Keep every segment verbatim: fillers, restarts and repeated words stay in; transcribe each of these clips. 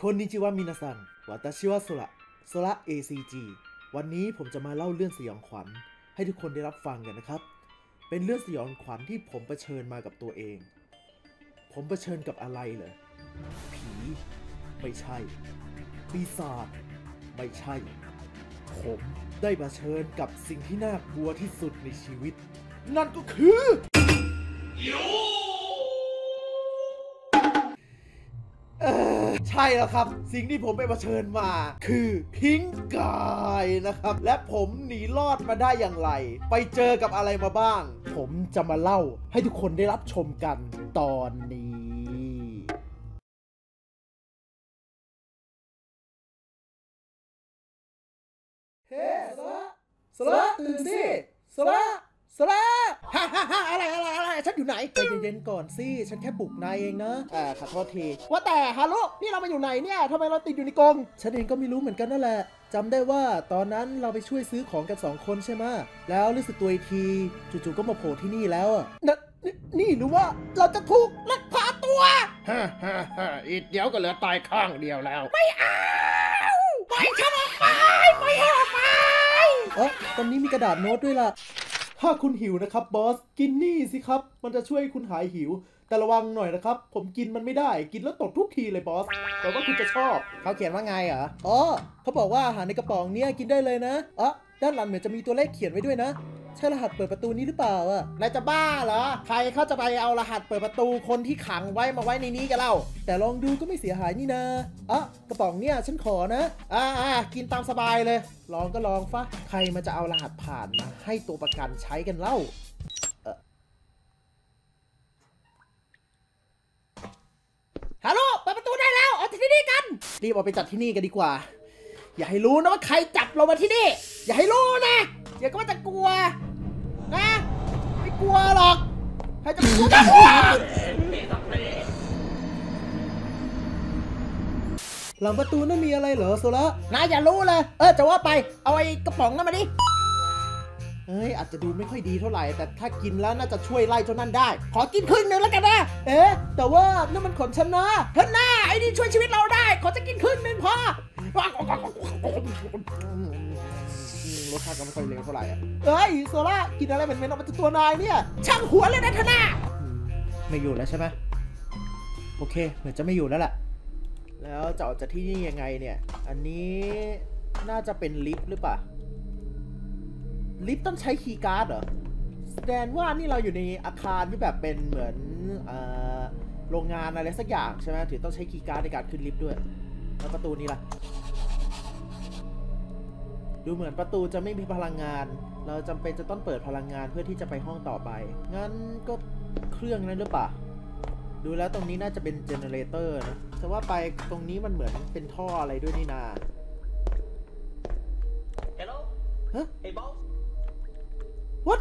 คนนิจิวะมินาซังวาตาชิวะโซระโซระ เอ ซี จี วันนี้ผมจะมาเล่าเรื่องสยองขวัญให้ทุกคนได้รับฟังกันนะครับเป็นเรื่องสยองขวัญที่ผมเผชิญมากับตัวเองผมเผชิญกับอะไรเหรอผีไม่ใช่ปีศาจไม่ใช่ผมได้เผชิญกับสิ่งที่น่ากลัวที่สุดในชีวิตนั่นก็คือใช่แล้วครับสิ่งที่ผมไปเผชิญมาคือพิงกายนะครับและผมหนีรอดมาได้อย่างไรไปเจอกับอะไรมาบ้างผมจะมาเล่าให้ทุกคนได้รับชมกันตอนนี้เฮ้สละสละตื่นสิสละสละฮ่าฮ่าฮ่าอะไรอะไรอะไรฉันอยู่ไหนใจเย็นๆก่อนสิฉันแค่ปลุกนายเองนะอ่าขอโทษทีว่าแต่ฮัลโหลนี่เรามาอยู่ไหนเนี่ยทำไมเราติดอยู่ในกรงฉันเองก็ไม่รู้เหมือนกันนั่นแหละจำได้ว่าตอนนั้นเราไปช่วยซื้อของกันสองคนใช่ไหมแล้วรู้สึกตัวอีกทีจู่ๆก็มาโผล่ที่นี่แล้วอะนนี่หรือว่าเราจะถูกลักพาตัวฮ่าฮ่าฮ่าอีกเดี๋ยวก็เหลือตายข้างเดียวแล้วไม่เอาปล่อยฉันออกไปปล่อยฉันออกไปเอ๊ะตอนนี้มีกระดาษโน้ตด้วยล่ะถ้าคุณหิวนะครับบอสกินนี่สิครับมันจะช่วยคุณหายหิวแต่ระวังหน่อยนะครับผมกินมันไม่ได้กินแล้วตกทุกทีเลยบอสแต่ว่าคุณจะชอบเขาเขียนว่าไงเหรออ๋อเขาบอกว่าอาหารในกระป๋องเนี้ยกินได้เลยนะอ๋อด้านหลังเหมือนจะมีตัวเลขเขียนไว้ด้วยนะใช่รหัสเปิดประตูนี้หรือเปล่าอ่ะนายจะบ้าเหรอใครเขาจะไปเอารหัสเปิดประตูคนที่ขังไว้มาไว้ในนี้กันเล่าแต่ลองดูก็ไม่เสียหายนี่นะอ๋อกระป๋องเนี่ยฉันขอนะอ่าอ่ากินตามสบายเลยลองก็ลองฟะใครมันจะเอารหัสผ่านมาให้ตัวประกันใช้กันเล่าฮัลโหลเปิดประตูได้แล้วเอาที่นี่กันรีบเอาไปจัดที่นี่กันดีกว่าอย่าให้รู้นะว่าใครจับเรามาที่นี่อย่าให้รู้นะอย่าก็ว่าจะกลัวนะไม่กลัวหรอกใครจะกลัวจะกลัวหลังประตูนั่นมีอะไรเหรอโซละนายอย่ารู้เลยเออจะว่าไปเอาไอ้กระป๋องนั่นมาดิเอ้ยอาจจะดูไม่ค่อยดีเท่าไหร่แต่ถ้ากินแล้วน่าจะช่วยไล่เจ้านั่นได้ขอกินครึ่งนึงแล้วกันนะเอ๊ะแต่ว่านั่นมันขนฉันนะเฮ้ยน้าไอ้นี่ช่วยชีวิตเราได้ขอจะกินครึ่งนึงพอรสชาติก็ไม่ค่อยเลวเท่าไหร่อ่ะเอ้ยโซล่ากินอะไรเหม็นๆออกมาจากตัวนายเนี่ยช่างหัวเลยนะทนาไม่อยู่แล้วใช่ไหมโอเคเหมือนจะไม่อยู่แล้วแหละแล้วจะออกจากที่นี่ยังไงเนี่ยอันนี้น่าจะเป็นลิฟต์หรือเปล่าลิฟต์ต้องใช้คีย์การ์ดเหรอแสดงว่านี่เราอยู่ในอาคารที่แบบเป็นเหมือนโรงงานอะไรสักอย่างใช่ไหมถึงต้องใช้คีย์การ์ดในการขึ้นลิฟต์ด้วยแล้วประตูนี้ล่ะดูเหมือนประตูจะไม่มีพลังงานเราจำเป็นจะต้องเปิดพลังงานเพื่อที่จะไปห้องต่อไปงั้นก็เครื่องนั้นหรือเปล่าดูแล้วตรงนี้น่าจะเป็นเจเนเรเตอร์นะแต่ว่าไปตรงนี้มันเหมือนเป็นท่ออะไรด้วยนี่นา Hello ฮะ Hey boss What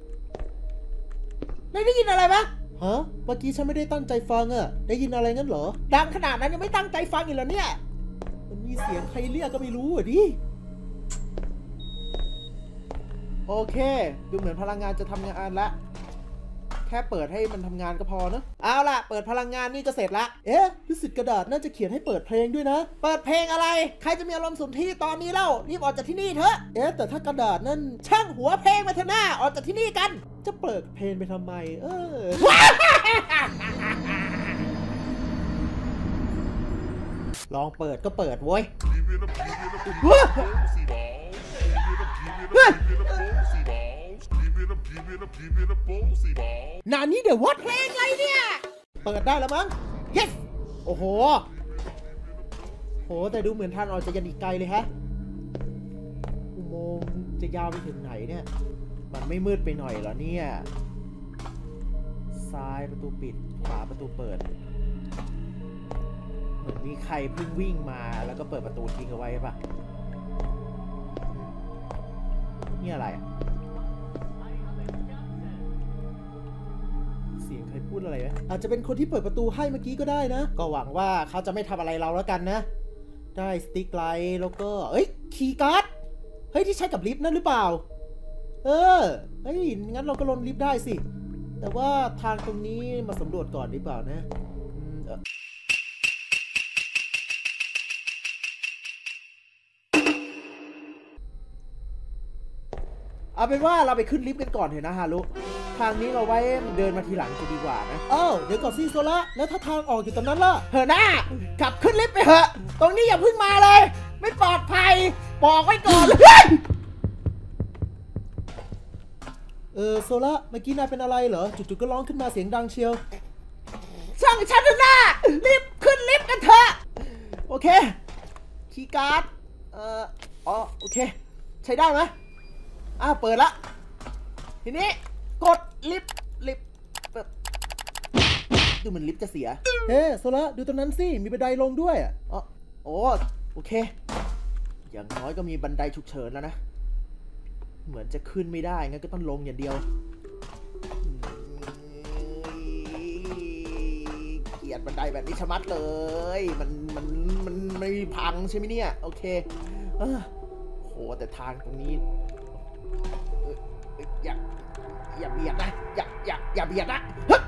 ได้ได้ยินอะไรปะฮะเมื่อกี้ฉันไม่ได้ตั้งใจฟังอะได้ยินอะไรงั้นเหรอดังขนาดนั้นยังไม่ตั้งใจฟังอีกเหรอเนี่ยมันมีเสียงใครเรียกก็ไม่รู้อ่ะดิโอเคดูเหมือนพลังงานจะทำงานละแค่เปิดให้มันทำงานก็พอนะเอาล่ะเปิดพลังงานนี่จะเสร็จละเอ๊ะรู้สึกกระดาษน่าจะเขียนให้เปิดเพลงด้วยนะเปิดเพลงอะไรใครจะมีอารมณ์สุนทรีตอนนี้เล่ารีบออกจากที่นี่เถอะเอ๊ะแต่ถ้ากระดาษนั่นช่างหัวเพลงมาเถอะหน้าออกจากที่นี่กันจะเปิดเพลงไปทำไมเออ ลองเปิดก็เปิดโว้ยนานี้เดี๋ยววัดเพลงอะไรเนี่ยเปิดได้แล้วมั้ง yes โอ้โหโหแต่ดูเหมือนทางออกจะยันอีกไกลเลยฮะอุโมงค์จะยาวไปถึงไหนเนี่ยมันไม่มืดไปหน่อยเหรอเนี่ยซ้ายประตูปิดขวาประตูเปิดเหมือนมีใครเพิ่งวิ่งมาแล้วก็เปิดประตูทิ้งเอาไว้ป่ะนี่อะไรเสียงใครพูดอะไรไหมอาจจะเป็นคนที่เปิดประตูให้เมื่อกี้ก็ได้นะก็หวังว่าเขาจะไม่ทำอะไรเราแล้วกันนะได้สติ๊กไลท์แล้วก็เอ้ยคีย์การ์ดเฮ้ยที่ใช้กับลิฟต์นั่นหรือเปล่าเออเฮ้ยงั้นเราก็ลงลิฟต์ได้สิแต่ว่าทางตรงนี้มาสำรวจก่อนดีเปล่านะเอาเป็นว่าเราไปขึ้นลิฟต์กันก่อนเถอะนะฮารุทางนี้เราไว้เดินมาทีหลังจะดีกว่านะอ้าวเดี๋ยวก่อนสิโซล่าแล้วถ้าทางออกอยู่ตรงนั้นล่ะเถอะนะขับขึ้นลิฟต์ไปเถอะตรงนี้อย่าเพิ่งมาเลยไม่ปลอดภัยบอกไว้ก่อนเออโซล่าเมื่อกี้นายเป็นอะไรเหรอจู่ๆก็ร้องขึ้นมาเสียงดังเชียวช่างฉันเถอะนะรีบขึ้นลิฟต์กันเถอะโอเคคีย์การ์ดเอ่ออ๋อโอเคใช้ได้ไหมอ้าวเปิดละทีนี้กดลิฟต์ลิฟต์แบบดูเหมือนลิฟต์จะเสียเฮ้โซล่าดูตรงนั้นสิมีบันไดลงด้วยอ๋อโอ้โอเคอย่างน้อยก็มีบันไดฉุกเฉินแล้วนะเหมือนจะขึ้นไม่ได้งั้นก็ต้องลงอย่างเดียวเกลียดบันไดแบบนี้ชะมัดเลยมันมันมันไม่พังใช่ไหมเนี่ยโอเคเออโหแต่ทางตรงนี้อย่าอย่าเบียดนะอย่าอย่าอย่าเบียดนะ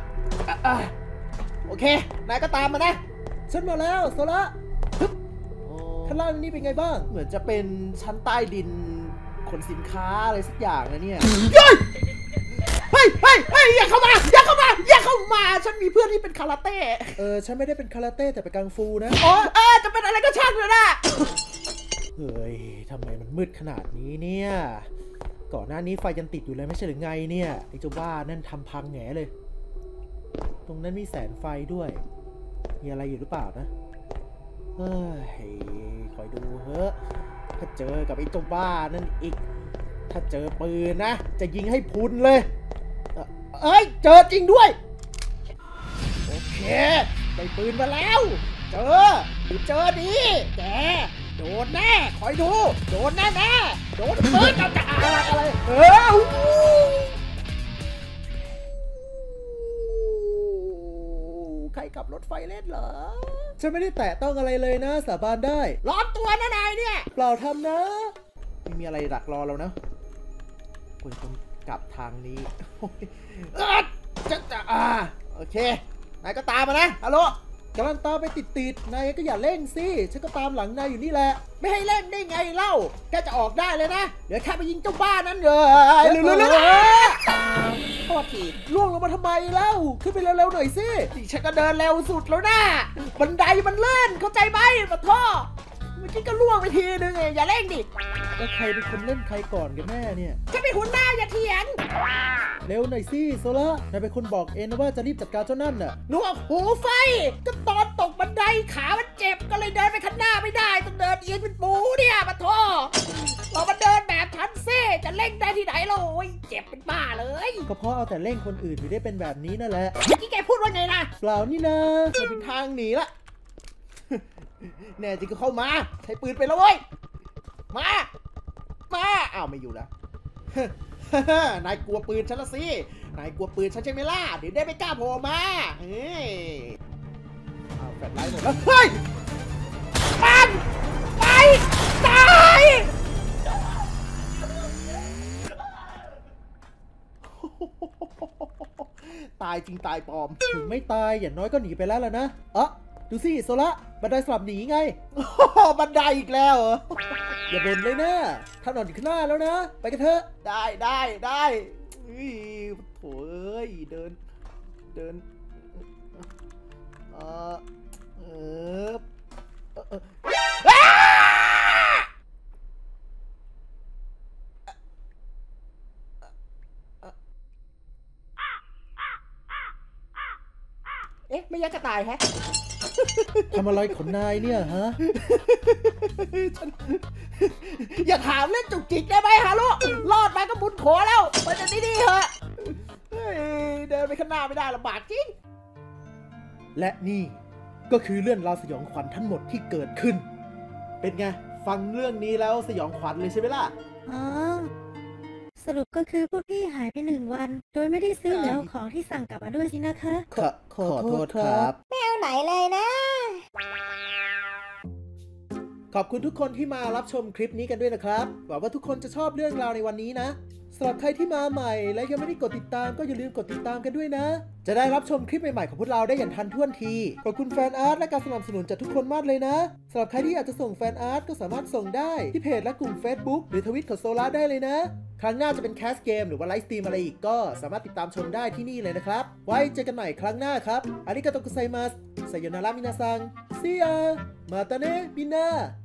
โอเคนายก็ตามมานะฉันมาแล้วโซล่าข้างล่างนี่เป็นไงบ้างเหมือนจะเป็นชั้นใต้ดินขนสินค้าอะไรสักอย่างนะเนี่ยเฮ้ยเฮ้ยเฮ้ยอย่าเข้ามาอย่าเข้ามาอย่าเข้ามาฉันมีเพื่อนที่เป็นคาราเต้เออฉันไม่ได้เป็นคาราเต้แต่เป็นกังฟูนะอ๋อเออจะเป็นอะไรก็ช่างเลยนะเฮ้ยทำไมมันมืดขนาดนี้เนี่ยก่อนหน้านี้ไฟยังติดอยู่เลยไม่ใช่หรือไงเนี่ยไอ้เจ้าบ้านั่นทำพังแง่เลยตรงนั้นมีแสงไฟด้วยมีอะไรอยู่หรือเปล่านะเฮ้ยคอยดูเฮ้ถ้าเจอกับไอ้เจ้าบ้านั่นอีกถ้าเจอปืนนะจะยิงให้พุนเลยเอ้ยเจอจริงด้วยโอเคได้ปืนมาแล้วเจอเจอดีแกโดนแน่คอยดูโดนแน่แน่โดนปืนจะอะไรเออใครขับรถไฟเล่นเหรอฉันไม่ได้แตะต้องอะไรเลยนะสาบานได้ร้อนตัวนะนายเนี่ยเปล่าทำนะไม่มีอะไรดักรอเรานะควรต้องกลับทางนี้เออจะจะอ่าโอเคนายก็ตามมานะฮัลโหลกำลังตามไปติดๆนายก็อย่าเร่งสิฉันก็ตามหลังนายอยู่นี่แหละไม่ให้เร่งได้ไงเล่าแกจะออกได้เลยนะเดี๋ยวแค่ไปยิงเจ้าบ้านั้นเลยเร็วๆโทษทีล่วงลงมาทำไมเล่าขึ้นไปเร็วๆหน่อยสิฉันก็เดินเร็วสุดแล้วนะบันไดมันเลื่อนเข้าใจไหมปะท่อเมื่อกี้ก็ล่วงไปทีนึงไงอย่าเร่งดิแล้วใครเป็นคนเล่นใครก่อนกันแน่เนี่ยฉันเป็นหัวหน้าอย่าเถียงเร็วหน่อยสิโซล่านายเป็นคนบอกเองนะว่าจะรีบจัดการเจ้านั่นน่ะหนูหูไฟก็ตอนตกบันไดขามันเจ็บก็เลยเดินไปข้างหน้าไม่ได้ต้องเดินเอียงเป็นปูเนี่ยปะท่อเรามาเดินแบบฉันซิจะเร่งได้ที่ไหนเราโอ้ยเจ็บเป็นบ้าเลยก็เพราะเอาแต่เร่งคนอื่นถึงได้เป็นแบบนี้นั่นแหละเมื่อกี้แกพูดว่าไงนะเปล่านี่นะมาถึงทางหนีละแน่จริงก็เข้ามาใช้ปืนไปแล้วเว้ยมามาอ้าวไม่อยู่แล้วนายกลัวปืนฉันละสินายกลัวปืนฉันใช่ไหมล่ะเดี๋ยวได้ไม่กล้าโผล่มาเฮ้ยเอาแฟลชไลท์หมดแล้วเฮ้ยปังไปตายตายจริงตายปลอมถึงไม่ตายอย่างน้อยก็หนีไปแล้วล่ะนะเอ๊ะดูสิโซล่าบันไดสลับหนีไงบันไดอีกแล้วเหรออย่าบ่นเลยนะถนนอยู่ข้างหน้าแล้วนะไปกันเถอะได้ได้ได้โถ่เอ้ยเดินเดินเออเออเออเอ๊ะไม่ยักกระต่ายแฮะทำอะไรขนนายเนี่ยฮะอย่าถามเล่นจุกจิกได้ไหมฮะลูกรอดมาก็บุญขอแล้วไปจะดีๆเหอะเดินไปข้างหน้าไม่ได้ลำบากจริงและนี่ก็คือเรื่องราวสยองขวัญทั้งหมดที่เกิดขึ้นเป็นไงฟังเรื่องนี้แล้วสยองขวัญเลยใช่ไหมล่ะอ๋อสรุปก็คือพวกพี่หายไปหนึ่งวันโดยไม่ได้ซื้อแล้วของที่สั่งกลับมาด้วยสินะคะขอขอโทษครับไม่เอาไหนเลยนะขอบคุณทุกคนที่มารับชมคลิปนี้กันด้วยนะครับหวังว่าทุกคนจะชอบเรื่องราวในวันนี้นะสำหรับใครที่มาใหม่และยังไม่ได้กดติดตามก็อย่าลืมกดติดตามกันด้วยนะจะได้รับชมคลิปใหม่ๆของพวกเราได้อย่างทันท่วงทีขอบคุณแฟนอาร์ตและการสนับสนุนจากทุกคนมากเลยนะสำหรับใครที่อยากจะส่งแฟนอาร์ตก็สามารถส่งได้ที่เพจและกลุ่ม Facebook หรือทวิตของโซล่าได้เลยนะครั้งหน้าจะเป็นแคสเกมหรือว่าไลฟ์สตรีมอะไรอีกก็สามารถติดตามชมได้ที่นี่เลยนะครับไว้เจอกันใหม่ครั้งหน้าครับอาริกาโตกุไซมัสไซโยนารามินาซังซียามาตาเนะมินนา